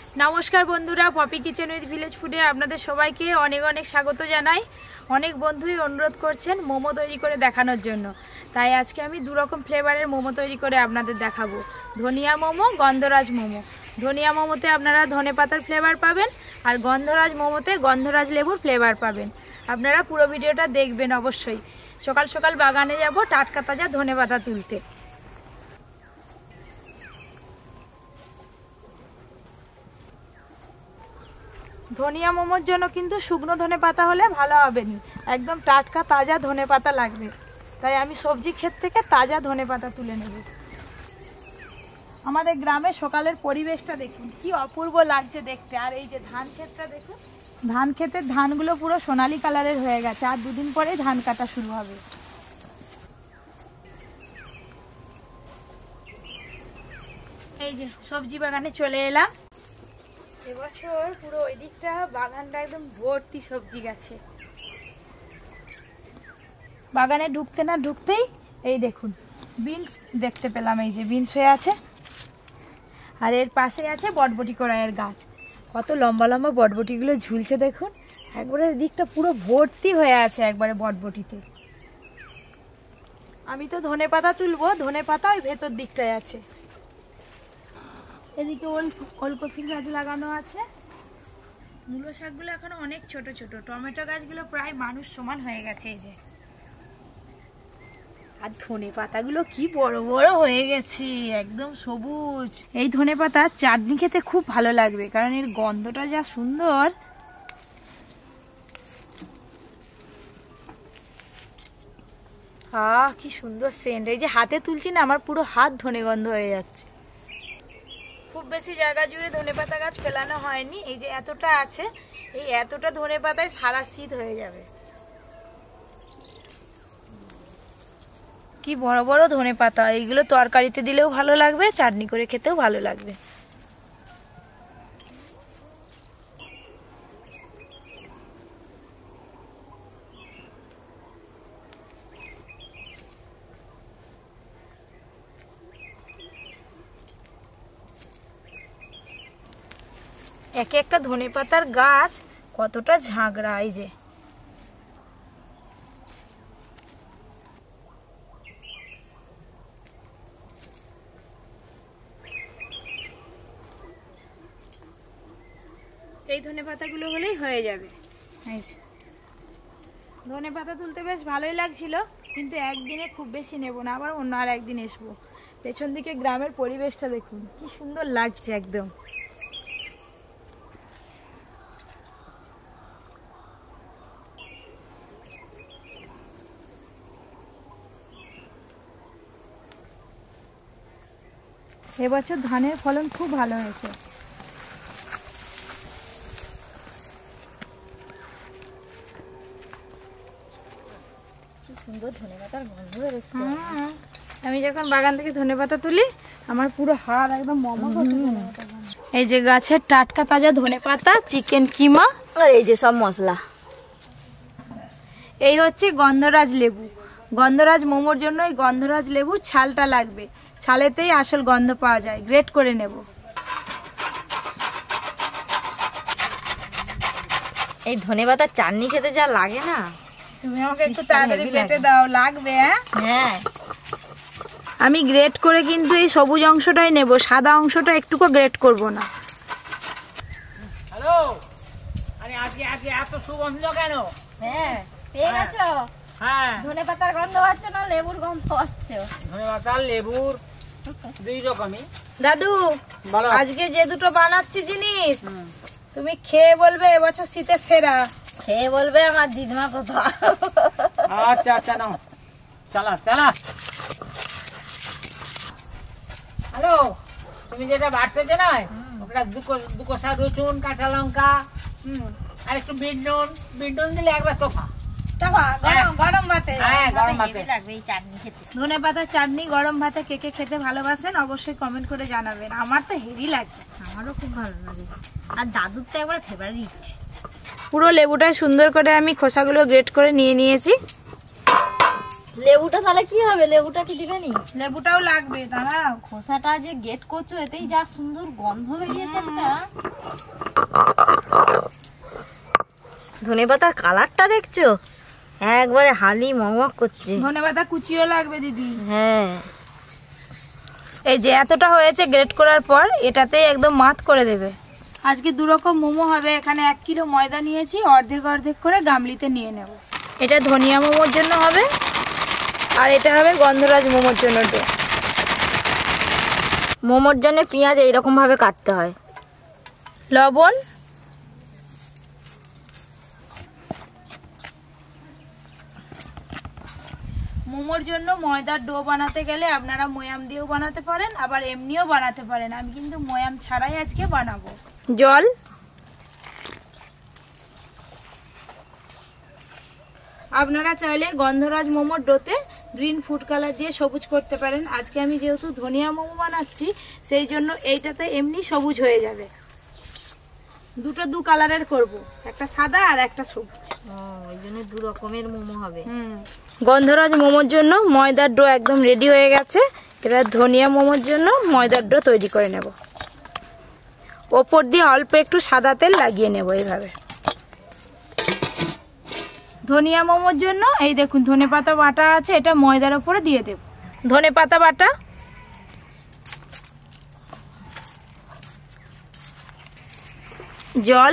নমস্কার বন্ধুরা, poppy kitchen with village ফুডে আপনাদের সবাইকে অনেক অনেক স্বাগত জানাই। অনেক বন্ধুই অনুরোধ করছেন মোমো তৈরি করে দেখানোর জন্য, তাই আজকে আমি দু রকম ফ্লেভারের মোমো তৈরি করে আপনাদের দেখাবো। ধনিয়া মোমো, গন্ধরাজ মোমো। ধনিয়া মোমোতে আপনারা ধনেপাতার ফ্লেভার পাবেন, আর গন্ধরাজ মোমোতে গন্ধরাজ লেবুর ফ্লেভার পাবেন। আপনারা পুরো ভিডিওটা দেখবেন অবশ্যই। সকাল সকাল বাগানে যাব টাটকা তাজা ধনেপাতা তুলতে। ধনিয়া মোমোর জন্য কিন্তু শুকনো ধনেপাতা হলে ভালো হবে না, একদম টাটকা তাজা ধনেপাতা লাগবে। তাই আমি সবজি ক্ষেত থেকে তাজা ধনেপাতা তুলে নেব। আমাদের গ্রামে সকালের পরিবেশটা দেখুন, কি অপূর্ব লাগছে দেখতে। আর এই যে ধান ক্ষেতটা দেখুন, ধান ক্ষেতের ধানগুলো পুরো সোনালি কালারের হয়ে গেছে, আর দুদিন পরেই ধান কাটা শুরু হবে। এই যে সবজি বাগানে চলে এলাম। এবছর পুরো ওই দিকটা বাগানটা একদম ভর্তি সবজি গাছে। বাগানে ঢুকতে না ঢুকতেই এই দেখুন বিনস দেখতে পেলাম। এই যে বিনস হয়ে আছে, আর এর পাশে আছে বটবটি কড়াইয়ের গাছ। কত লম্বা লম্বা বটবটিগুলো ঝুলছে দেখুন, একবারে দিকটা পুরো ভর্তি হয়ে আছে একবারে বটবটিতে। আমি তো ধনেপাতা তুলবো, ধনেপাতা ওই ভেতর দিকটায় আছে। এদিকে ওলকপির গাছ লাগানো আছে। মূলো শাকগুলো এখন অনেক ছোট ছোট। টমেটো গাছগুলো প্রায় মানুষ সমান হয়ে গেছে এই যে। আর ধনে পাতাগুলো কি বড় বড় হয়ে গেছে, একদম সবুজ। এই ধনে পাতা চাটনি খেতে খুব ভালো লাগবে, কারণ এর গন্ধটা যা সুন্দর। কি সুন্দর সেন্ট। এই যে হাতে তুলছি না, আমার পুরো হাত ধনে গন্ধ হয়ে যাচ্ছে। খুব বেশি জায়গা জুড়ে ধনেপাতা গাছ ফেলানো হয়নি, এই যে এতটা আছে। এই এতটা ধনেপাতায় সারা শীত হয়ে যাবে। কি বড় বড় ধনেপাতা, এইগুলো তরকারিতে দিলেও ভালো লাগবে, চাটনি করে খেতেও ভালো লাগবে। এক একটা ধনেপাতার গাছ কতটা ঝাঁকড়া। এই যে এই ধনেপাতাগুলো হলেই হয়ে যাবে। এই যে ধনেপাতা তুলতে বেশ ভালোই লাগছিল, কিন্তু একদিনে খুব বেশি নেব না, আবার অন্য আর একদিন আসবো। পেছন দিকে গ্রামের পরিবেশটা দেখুন, কি সুন্দর লাগছে একদম। এবছর ধানের ফলন খুব ভালো হয়েছে। সুন্দর ধনেপাতার গন্ধ বেরোচ্ছে। আমি যখন বাগান থেকে ধনেপাতা তুলি, আমার পুরো হাত একদম মমো করতে। এই যে গাছের টাটকা তাজা ধনেপাতা, চিকেন কিমা, আর এই যে সব মশলা। এই হচ্ছে গন্ধরাজ লেবু। গন্ধরাজ মোমোর জন্য এই গন্ধরাজ লেবুর ছালটা লাগবে, ছালেতেই আসল গন্ধ পাওয়া যায়। গ্রেট করে নেব। এই ধনেপাতার চাটনি খেতে যা লাগে না, তুমি আমাকে একটু তাড়াতাড়ি বেটে দাও, লাগবে। হ্যাঁ, আমি গ্রেট করে কিন্তু এই সবুজ অংশটাই নেব, সাদা অংশটা একটুকু গ্রেট করব না। হ্যালো, আরে আজকে এত সুগন্ধ কেন? হ্যাঁ পেয়ে গেছো? হ্যাঁ, ধনেপাতার গন্ধ পাচ্ছ না লেবুর গন্ধ পাচ্ছ? ধনেপাতা লেবুর দুই রকমই। দাদু, বলো। আজকে যে দুটো বানাচ্ছি জিনিস, তুমি খেয়ে বলবে এবছর শীতের সেরা। খেয়ে বলবে আমার দিদিমা কোথা। আচ্ছা আচ্ছা, নাও চালা চালা। হ্যালো, তুমি যেটা বাটতেছো না, ওটা দু কোষা রসুন, কাঁচা লঙ্কা, আর একটু বিট নুন দিলে একবার তোফা। গরম ভাতে। হ্যাঁ, গরম ভাতে লাগবে এই চাটনি খেতে। ধনেপাতার চাটনি গরম ভাতে কে কে খেতে ভালোবাসেন অবশ্যই কমেন্ট করে জানাবেন। আমার তো হেভি লাগে। আমারও খুব ভালো লাগে, আর দাদুর তো একবার ফেভারিট। পুরো লেবুটা সুন্দর করে আমি খোসাগুলো গ্রেট করে নিয়ে নিয়েছি। লেবুটা তাহলে কি হবে? লেবুটা কি দিবেনি? লেবুটাও লাগবে, দাঁড়াও। খোসাটা যে গেট করছো এতেই যা সুন্দর গন্ধ বেরিয়েছে একটা। ধনেপাতার কালারটা দেখছো, একবারে হালি মগমগ করছে। ধনেপাতা কুচিও লাগবে দিদি। হ্যাঁ, এই যে এতটা হয়েছে গ্রেট করার পর এটাতেই একদম মাত করে দেবে। আজকে দু রকম মোমো হবে। এখানে 1 কিলো ময়দা নিয়েছি, অর্ধেক অর্ধেক করে গামলিতে নিয়ে নেব। এটা ধনিয়া মোমোর জন্য হবে, আর এটা হবে গন্ধরাজ মোমোর জন্য। মোমোর জন্য পেঁয়াজ এইরকম ভাবে কাটতে হয়। লবণ, মোমোর জন্য ময়দার ডো বানাতে গেলে আপনারা ময়াম দিয়েও বানাতে পারেন, আবার এমনিও বানাতে পারেন। আমি কিন্তু ময়াম ছাড়াই আজকে বানাবো। জল, আপনারা চাইলে গন্ধরাজ মোমোর ডোতে গ্রিন ফুড কালার দিয়ে সবুজ করতে পারেন। আজকে আমি যেহেতু ধনিয়া মোমো বানাচ্ছি সেই জন্য এইটাতে এমনি সবুজ হয়ে যাবে। দুটো দু কালারের করব, একটা সাদা আর একটা সবুজ। ওই জন্য দু রকমের মোমো হবে। গন্ধরাজ মোমোর জন্য ময়দার ডো একদম রেডি হয়ে গেছে। এবার ধনিয়া মোমোর জন্য ময়দার ডো তৈরি করে নেব। ওপর দিয়ে অল্প একটু সাদা তেল লাগিয়ে নেব এইভাবে। ধনিয়া মোমোর জন্য এই দেখুন ধনেপাতা বাটা আছে, এটা ময়দার উপরে দিয়ে দেব। ধনেপাতা বাটা, জল।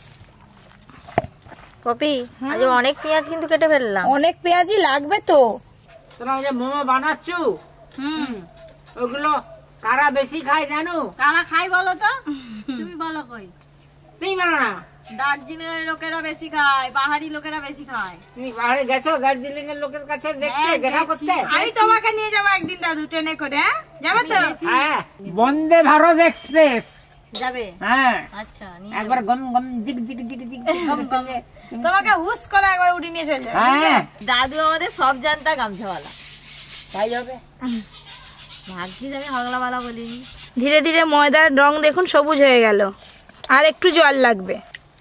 পপি, আজ অনেক পেঁয়াজ কিন্তু কেটে ফেললাম। অনেক পেঁয়াজই লাগবে তো। তোমরা যে মোমো বানাচ্ছ ওগুলো কারা বেশি খায় জানো? কারা খাই বলো তো? তুমি বলো কই। তুমি বলো না। দার্জিলিং এর লোকেরা বেশি খায়, পাহাড়ি লোকেরা বেশি খায়। তুমি পাহাড়ে গেছো দার্জিলিং এর লোকের কাছে দেখতে, দেখা করতে? আমি তোমাকে নিয়ে যাবো একদিন দাদু, ট্রেনে করে। যাবে তো? হ্যাঁ, বন্দে ভারত এক্সপ্রেস যাবে? হ্যাঁ, আচ্ছা, একবার গম গম জিগ জিগ জিগ জিগ তোমাকে হুস করে একবার উড়ি নিয়ে চলে যাবে। হ্যাঁ, দাদু আমাদের সব জানতা গামছাওয়ালা। তাই হবে। ভাগ্যিস আমি হগলাওয়ালা বলিনি। ধীরে ধীরে ময়দার রং দেখুন সবুজ হয়ে গেল, আর একটু জল লাগবে।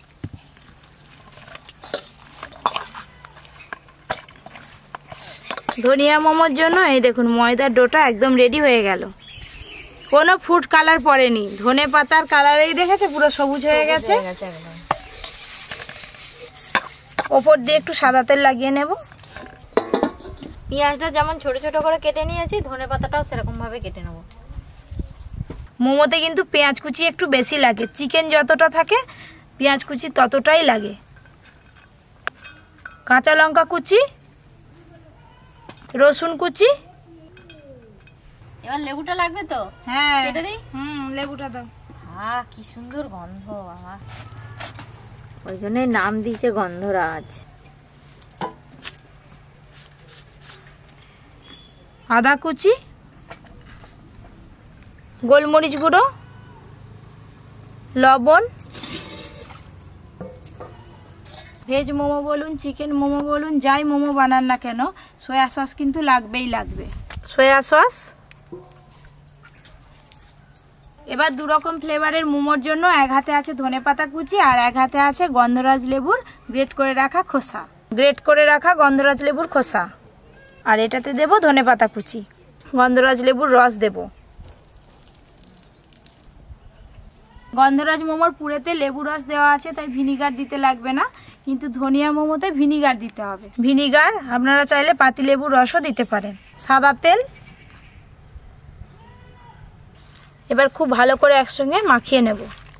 ধনিয়া মোমোর জন্য এই দেখুন ময়দার ডোটা একদম রেডি হয়ে গেল। কোনো ফুড কালার পড়েনি, ধনে পাতার কালারেই দেখেছে পুরো সবুজ হয়ে গেছে। ওপর দিয়ে একটু সাদা তেল লাগিয়ে নেব। পেঁয়াজটা যেমন ছোট ছোট করে কেটে নিয়েছি, ধনে পাতাটাও সেরকম ভাবে কেটে নেবো। মোমোতে কিন্তু পেঁয়াজ কুচি একটু বেশি লাগে, চিকেন যতটা থাকে পেঁয়াজ কুচি ততটাই লাগে। কাঁচা লঙ্কা কুচি, রসুন কুচি। এবার লেবুটা লাগবে তো? হ্যাঁ, কেটে দিই। লেবুটা দাও। কি সুন্দর গন্ধ। ওই জন্যই নাম দিয়েছে গন্ধরাজ। আদা কুচি, গোলমরিচ গুঁড়ো, লবণ। ভেজ মোমো বলুন, চিকেন মোমো বলুন, যাই মোমো বানান না কেন সয়া সস কিন্তু লাগবেই লাগবে। Soy sauce. এবার দু রকম ফ্লেভারের মোমোর জন্য এক হাতে আছে ধনেপাতা কুচি আর এক হাতে আছে গন্ধরাজ লেবুর গ্রেট করে রাখা খোসা। গ্রেট করে রাখা গন্ধরাজ লেবুর খোসা, আর এটাতে দেব ধনেপাতা কুচি। গন্ধরাজ লেবুর রস দেব। গন্ধরাজ মোমোর পুরেতে লেবু রস দেওয়া আছে, তাই ভিনিগার দিতে লাগবে না, কিন্তু ধনিয়া মোমোতে ভিনিগার দিতে হবে। ভিনিগার আপনারা চাইলে পাতিলেবুর রসও দিতে পারেন। সাদা তেল। এবার খুব ভালো করে একসঙ্গে মাখিয়ে নেব।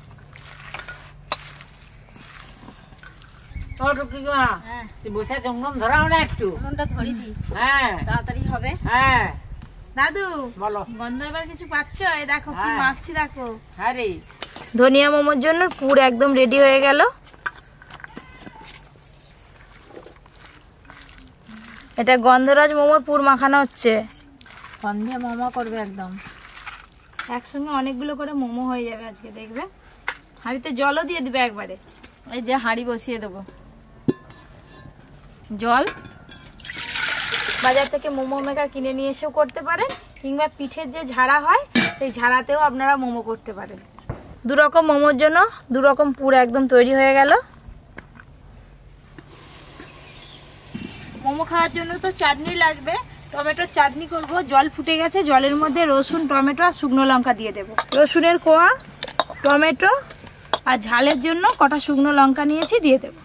বসে চন্দন ধরাও না একটু? মনটা ধরি দি, হ্যাঁ, তাড়াতাড়ি হবে। হ্যাঁ দাদু বলো। গন্ধ এবার কিছু পাচ্ছ? এই দেখো কি হ্যাঁ। মাখছি, দেখো। হ্যাঁ রে, ধনিয়া মোমোর জন্য পুর একদম রেডি হয়ে গেল। এটা গন্ধরাজ মোমোর পুর মাখানো হচ্ছে। গন্ধে মোমো করবে একদম। একসঙ্গে অনেকগুলো করে মোমো হয়ে যাবে আজকে, দেখবে। হাঁড়িতে জলও দিয়ে দিবে একবারে। এই যে হাঁড়ি বসিয়ে দেবো। জল। বাজার থেকে মোমো মেকার কিনে নিয়ে এসেও করতে পারেন, কিংবা পিঠের যে ঝাড়া হয় সেই ঝাড়াতেও আপনারা মোমো করতে পারেন। দু রকম মোমোর জন্য দু রকম পুর একদম তৈরি হয়ে গেল। মোমো খাওয়ার জন্য তো চাটনি লাগবে, টমেটোর চাটনি করব। জল ফুটে গেছে, জলের মধ্যে রসুন, টমেটো আর শুকনো লঙ্কা দিয়ে দেবো। রসুনের কোয়া, টমেটো আর ঝালের জন্য কটা শুকনো লঙ্কা নিয়েছি, দিয়ে দেবো।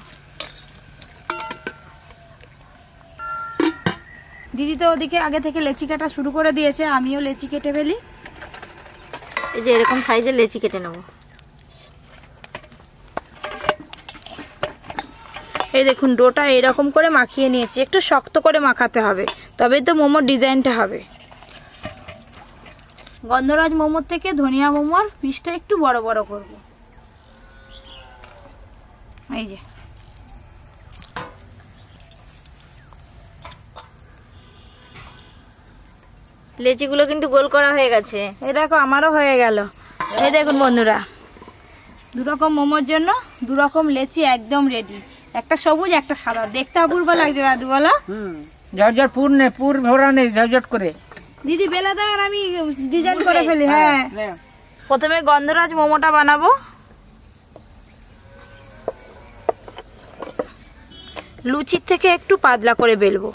দিদি তো ওদিকে আগে থেকে লেচি কাটা শুরু করে দিয়েছে, আমিও লেচি কেটে ফেলি। এই যে এরকম সাইজের লেচি কেটে নেবো। এই দেখুন ডোটা এরকম করে মাখিয়ে নিয়েছি, একটু শক্ত করে মাখাতে হবে, তবেই তো মোমোর ডিজাইনটা হবে। গন্ধরাজ মোমোর থেকে ধনিয়া মোমোর পিসটা একটু বড় বড় করব। এই যে লেচিগুলো কিন্তু গোল করা হয়ে গেছে। এই দেখো আমারও হয়ে গেল। এই দেখুন বন্ধুরা, দুরকম মোমোর জন্য দুরকম লেচি একদম রেডি। একটা সবুজ, একটা সাদা, দেখতে অপূর্ব লাগছে দাদু, বলো? ঝটঝট পুর ভরা নেই, ঝটঝট করে। দিদি বেলা দেয় আর আমি ডিজাইন করে ফেলি। হ্যাঁ, প্রথমে গন্ধরাজ মোমোটা বানাবো। লুচির থেকে একটু পাতলা করে বেলবো।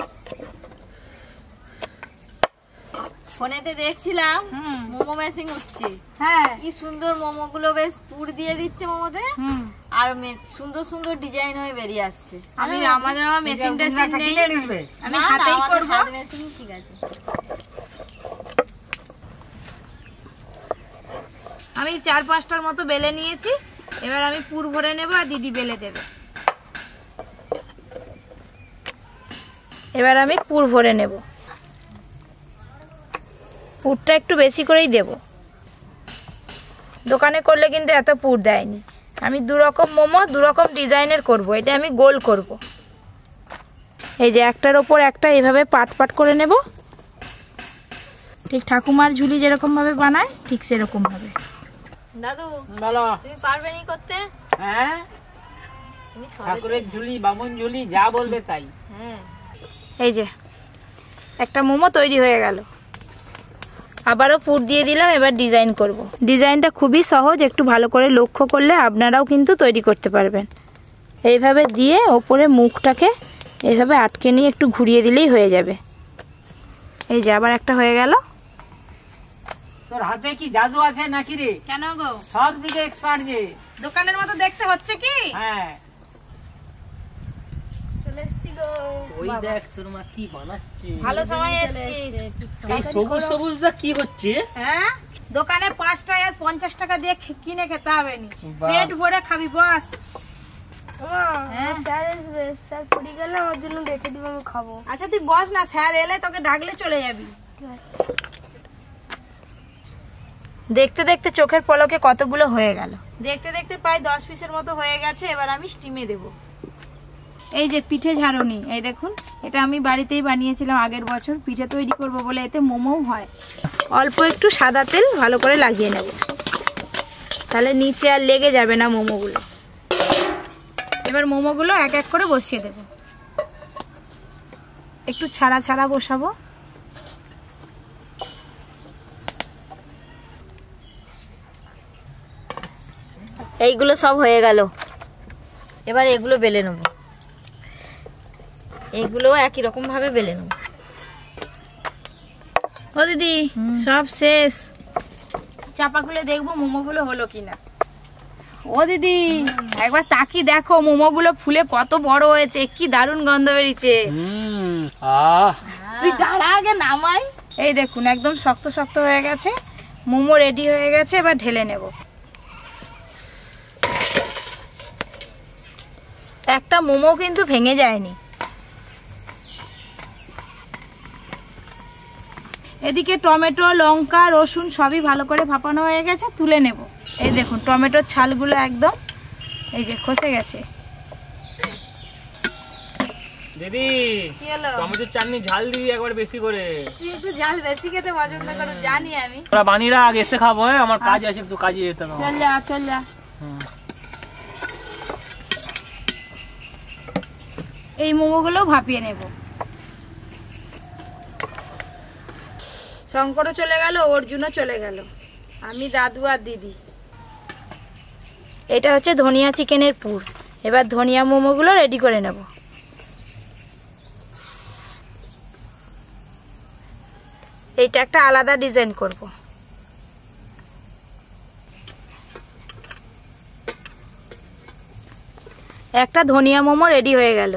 ফোনেতে দেখছিলাম মোমো মেশিং হচ্ছে। হ্যাঁ, কি সুন্দর মোমো গুলো বেশ পুর দিয়ে দিচ্ছে মোমোতে, আর সুন্দর সুন্দর ডিজাইন হয়ে বেরিয়ে আসছে। আমি আমাদের মেশিনটা আমি হাতেই করব। মেশিন ঠিক আছে। আমি 4-5টার মতো বেলে নিয়েছি, এবার আমি পুর ভরে নেব আর দিদি বেলে দেবে। এবার আমি পুর ভরে নেব। পুরটা একটু বেশি করেই দেব, দোকানে করলে কিন্তু এত পুর দেয়নি। আমি দুরকম মোমো দুরকম ডিজাইনের করব, এটা আমি গোল করব। এই যে একটার ওপর একটা এভাবে পাট পাট করে নেব, ঠিক ঠাকুমার ঝুলি যেরকম ভাবে বানায় ঠিক সেরকম ভাবে। দাদু বলো। তুমি পারবে নি করতে? হ্যাঁ, তুমি ঠাকুরের ঝুলি, বামুন ঝুলি, যা বলবে তাই। হ্যাঁ, এই যে একটা মোমো তৈরি হয়ে গেল। আবারও পুর দিয়ে দিলাম, এবার ডিজাইন করব। ডিজাইনটা খুবই সহজ, একটু ভালো করে লক্ষ্য করলে আপনারাও কিন্তু তৈরি করতে পারবেন। এইভাবে দিয়ে ওপরে মুখটাকে এইভাবে আটকে নিয়ে একটু ঘুরিয়ে দিলেই হয়ে যাবে। এই যে আবার একটা হয়ে গেল। তোর হাতে কি জাদু আছে নাকি রে? কেন গো, সব দিকে এক্সপার্ট যে। দোকানের মতো দেখতে হচ্ছে কি? হ্যাঁ, চলে এসেছি গো। ওই দেখ তোর মা কি বানাচ্ছে। ভালো সময় এসেছিস। এই সবুজ সবুজটা কি হচ্ছে? হ্যাঁ, দোকানে 5 টাকা আর 50 টাকা দিয়ে কিনে খেতে হবে নি, পেট ভরে খাবি বস। আচ্ছা তুই বস না, স্যার এলে তোকে ডাকলে চলে যাবি। দেখতে দেখতে চোখের পলকে কতগুলো হয়ে গেল। দেখতে দেখতে প্রায় 10 পিসের মতো হয়ে গেছে। এবার আমি স্টিমে দেব। এই যে পিঠে ঝাড়নি, এই দেখুন, এটা আমি বাড়িতেই বানিয়েছিলাম আগের বছর। পিঠে তৈরি করব বলে এতে মোমোও হয়। অল্প একটু সাদা তেল ভালো করে লাগিয়ে নেব, তাহলে নিচে আর লেগে যাবে না মোমোগুলো। এবার মোমোগুলো এক এক করে বসিয়ে দেব। একটু ছাড়া ছাড়া বসাবো। এইগুলো সব হয়ে গেল। এবার এগুলো বেলে নেব। এগুলো একই রকম ভাবে বেলে নেব। ও দিদি সব শেষ, চাপা খুলে দেখবো মোমোগুলো হলো কিনা। ও দিদি একবার তাকি দেখো, মোমোগুলো ফুলে কত বড় হয়েছে, কি দারুণ গন্ধ বেরিয়েছে। তুই দাঁড়া আগে নামাই। এই দেখুন একদম শক্ত শক্ত হয়ে গেছে, মোমো রেডি হয়ে গেছে। এবার ঢেলে নেব। একটা মোমো কিন্তু ভেঙে যায়নি। এদিকে টমেটো, লঙ্কা, রসুন সবই ভালো করে ভাপানো হয়ে গেছে, তুলে নেব। এই দেখুন টমেটোর ছালগুলো একদম এই যে খসে গেছে। দিদি কি হলো? টমেটোর চাটনি ঝাল দিবি একবার বেশি করে। তুই একটু ঝাল বেশি খেতে পছন্দ করো, জানি আমি। তোরা বানিরা আগে এসে খাবো। হ্যাঁ, আমার কাজ আছে, একটু কাজে যেতে হবে। চল যা চল যা। এই মোমোগুলো ভাপিয়ে নেব। শঙ্করও চলে গেল, অর্জুনও চলে গেল, আমি, দাদু আর দিদি। এটা হচ্ছে ধনিয়া চিকেনের পুর। এবার ধনিয়া মোমোগুলো রেডি করে নেব। এইটা একটা আলাদা ডিজাইন করব। একটা ধনিয়া মোমো রেডি হয়ে গেল।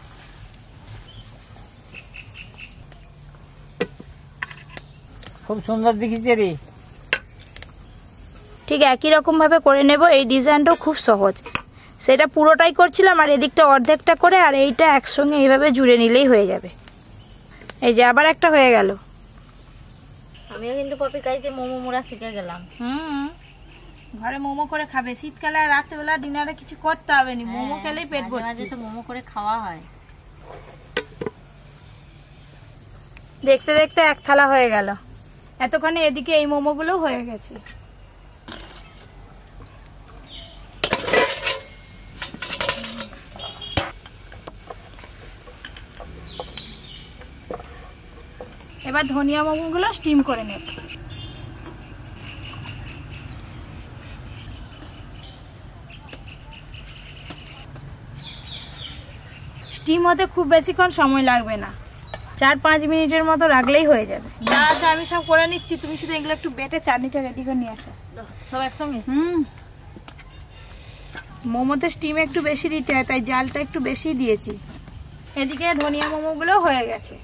খুব সুন্দর দেখিছে রে। ঠিক একই রকম ভাবে করে নেব। এই ডিজাইনটাও খুব সহজ, সেটা পুরোটাই করছিলাম আর এদিকটা অর্ধেকটা করে, আর এইটা একসঙ্গে এইভাবে জুড়ে নিলেই হয়ে যাবে। এই যে আবার একটা হয়ে গেল। আমিও কিন্তু পপির কাছে মোমো মোড়া শিখে গেলাম। ঘরে মোমো করে খাবে, শীতকালে আর রাত্রেবেলা ডিনারে কিছু করতে হবে না, মোমো খেলেই পেট ভর্তি। মাঝে তো মোমো করে খাওয়া হয়। দেখতে দেখতে এক থালা হয়ে গেল। এতক্ষণে এদিকে এই মোমোগুলো হয়ে গেছে। এবার ধনিয়া মোমোগুলো স্টিম করে নেব। স্টিম হতে খুব বেশিক্ষণ সময় লাগবে না, 4-5 মিনিটের মতো রাখলেই হয়ে যাবে। যা আছে আমি সব করে নিচ্ছি, তুমি শুধু এগুলো একটু বেটে চাটনিটা রেডি করে নিয়ে আসো। সব একসঙ্গে। মোমোতে স্টিম একটু বেশি দিতে হয়, তাই জালটা একটু বেশি দিয়েছি। এদিকে ধনিয়া মোমোগুলো হয়ে গেছে।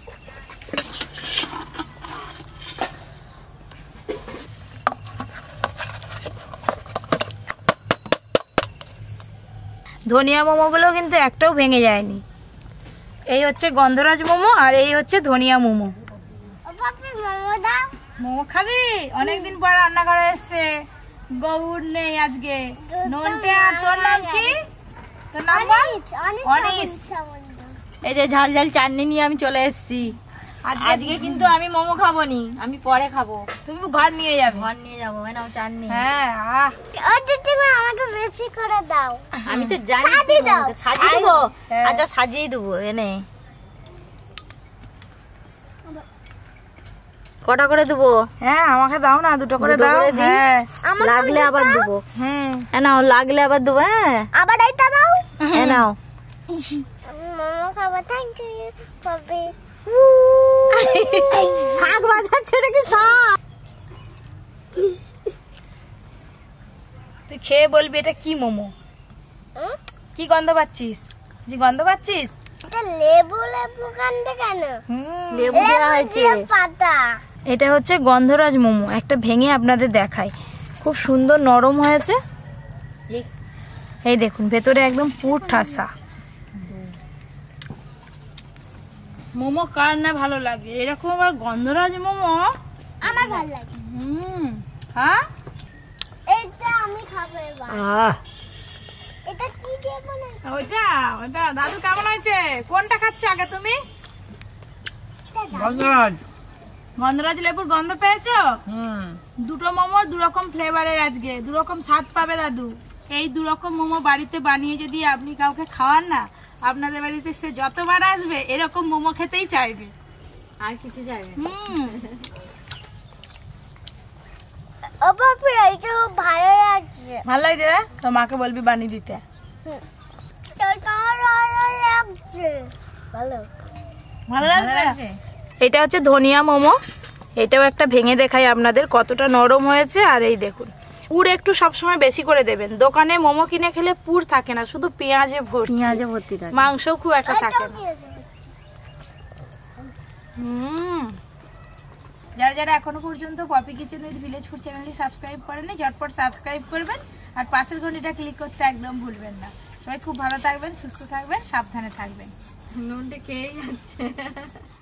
ধনিয়া মোমোগুলো কিন্তু একটাও ভেঙে যায়নি। এই হচ্ছে গন্ধরাজ মোমো আর এই হচ্ছে ধনিয়া মোমো। মোমো খাবি? অনেকদিন পর রান্নাঘরে এসছে। গৌর নেই আজকে। নন্টে, আর তোর নাম কি? তোর নাম বল। অনিস। এই যে ঝাল ঝাল চাটনি নিয়ে আমি চলে এসেছি। আজকে কিন্তু আমি মোমো খাবো নি, আমি পরে খাবো। তুমি ঘর নিয়ে যাবে? ঘর নিয়ে যাবো, মানে চাটনি। হ্যাঁ, আমাকে বেশি করে দাও। আমি তো জানি সাজিয়ে দেবো। আচ্ছা সাজিয়ে দেবো। এনে কটা করে দেবো? হ্যাঁ, আমাকে দাও না, 2টো করে দাও। হ্যাঁ, লাগলে আবার দেবো। নাও, লাগলে আবার দেবো। হ্যাঁ, আবার এইটা দাও। নাও। মোমো খাবো। Thank you Poppy. শাক বাজাচ্ছে নাকি? শাক তুই খেয়ে বলবি এটা কি মোমো। কি গন্ধ পাচ্ছিস? যে গন্ধ পাচ্ছিস? এটা লেবু লেবু কান্দে কেন? লেবু দেওয়া হয়েছে। পাতা। এটা হচ্ছে গন্ধরাজ মোমো। একটা ভেঙে আপনাদের দেখাই, খুব সুন্দর নরম হয়েছে। এই দেখুন, ভেতরে একদম পুর ঠাসা। মোমো কার না ভালো লাগে, এরকম আবার গন্ধরাজ মোমো আমার ভালো লাগে। হ্যাঁ, এটা আমি খাবো এবার। এটা কি দিয়ে বানাই? ওইটা ওইটা দাদু কেমন হয়েছে? কোনটা খাচ্ছে আগে তুমি? গন্ধরাজ। গন্ধরাজ লেবুর গন্ধ পেয়েছো? 2টো মোমো 2 রকম ফ্লেভারের, আজকে 2 রকম স্বাদ পাবে দাদু। এই 2 রকম মোমো বাড়িতে বানিয়ে যদি আপনি কাউকে খাওয়ান না, আপনাদের বাড়িতে সে যতবার আসবে এরকম মোমো খেতেই চাইবে, আর কিছু চাইবে। ও বাপরে, এটা খুব ভালো লাগছে। ভালো লাগছে? তো মাকে বলবি বানিয়ে দিতে। ভালো লাগছে? এটা হচ্ছে ধনিয়া মোমো। এটাও একটা ভেঙে দেখাই আপনাদের কতটা নরম হয়েছে। আর এই দেখুন, পুর একটু সবসময় বেশি করে দেবেন। দোকানে মোমো কিনে খেলে পুর থাকে না, শুধু পেঁয়াজে ভর্তি। পেঁয়াজে ভর্তি থাকে, মাংসও খুব একটা থাকে না। যারা যারা এখনো পর্যন্ত Poppy kitchen with village food চ্যানেলটি সাবস্ক্রাইব করেনি, ঝটপট সাবস্ক্রাইব করবেন আর পাশের ঘন্টিটা ক্লিক করতে একদম ভুলবেন না। সবাই খুব ভালো থাকবেন, সুস্থ থাকবেন, সাবধানে থাকবেন। নুনটা খেয়েই যাচ্ছে।